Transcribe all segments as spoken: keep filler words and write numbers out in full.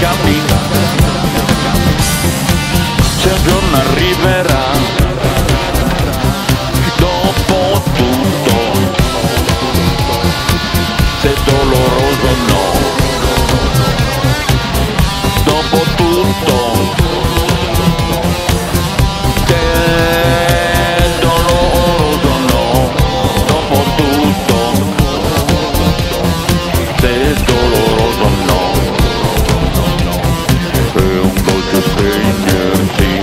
capi, se un giorno arriverà, dopo tutto, se doloroso o no, dopo tutto, se doloroso o no, dopo tutto, se doloroso o no, è un dolce spegnersi,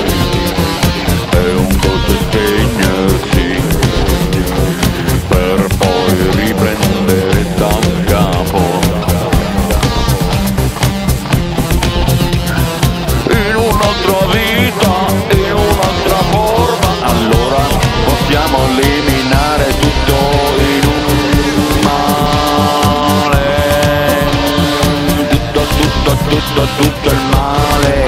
è un dolce spegnersi, per poi riprendere da capo. In un'altra vita, in un'altra forma, allora possiamo eliminare tutto in un male, tutto, tutto, tutto, tutto il male,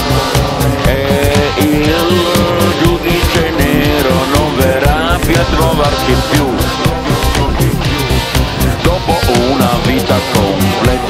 e il giudice nero non verrà più a trovarci più, dopo una vita completa.